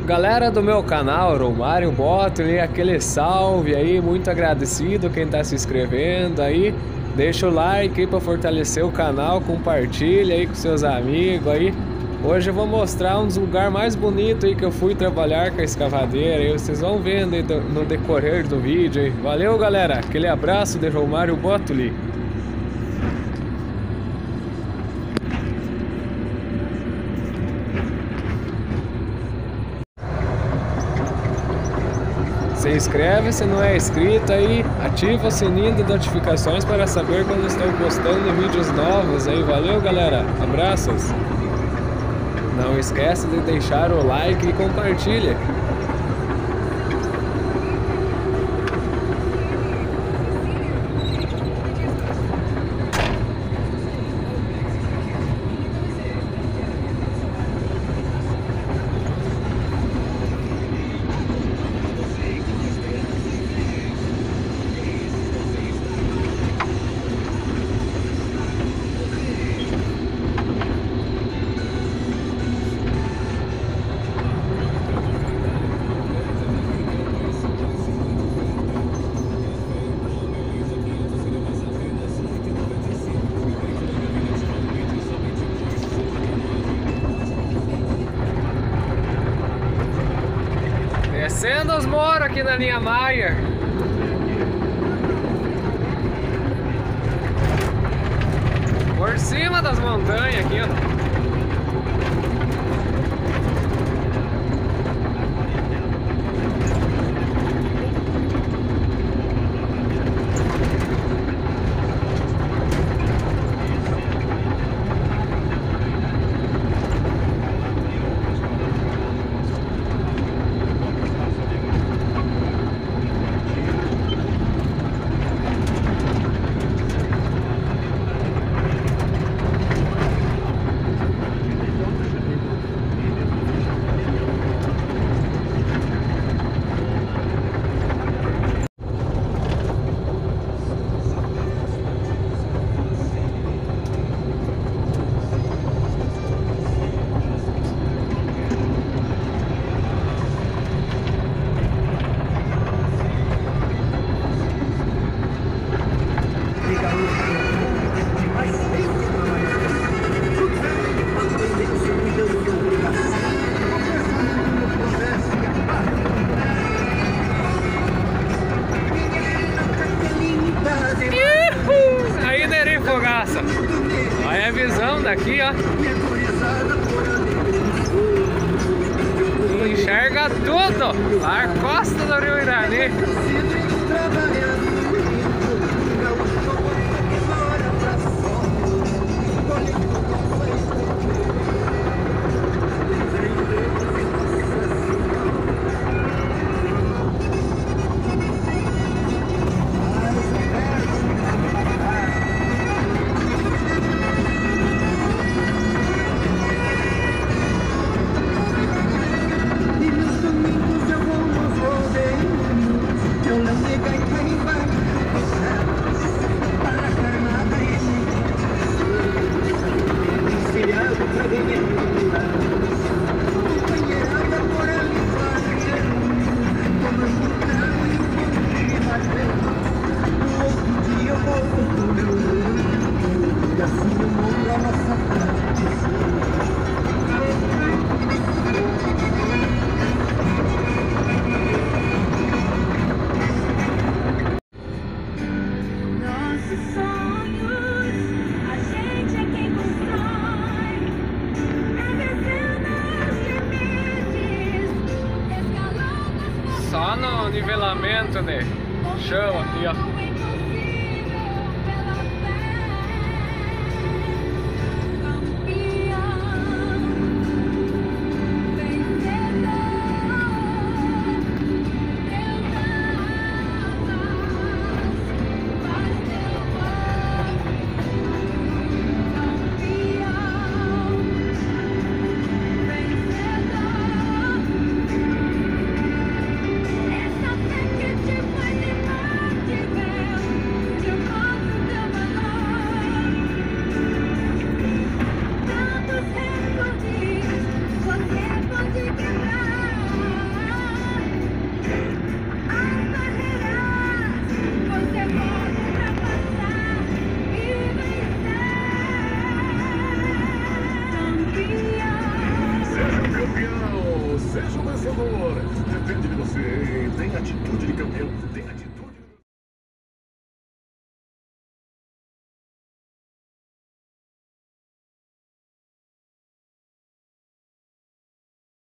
Galera do meu canal, Romário Bottoli, aquele salve aí, muito agradecido quem tá se inscrevendo aí. Deixa o like aí pra fortalecer o canal, compartilha aí com seus amigos aí. Hoje eu vou mostrar um dos lugares mais bonitos aí que eu fui trabalhar com a escavadeira aí. Vocês vão vendo aí no decorrer do vídeo aí. Valeu, galera, aquele abraço de Romário Bottoli. Se inscreve se não é inscrito aí, ativa o sininho de notificações para saber quando estou postando vídeos novos aí. Valeu, galera, abraços. Não esquece de deixar o like e compartilha. Descendo os moros aqui na linha Maia. Por cima das montanhas aqui, ó. Olha a visão daqui, ó. Enxerga tudo a costa do Rio Irani. Só no nivelamento de chão aqui, ó. Essa fé que te faz de favor. Depende de você. Tem atitude de campeão.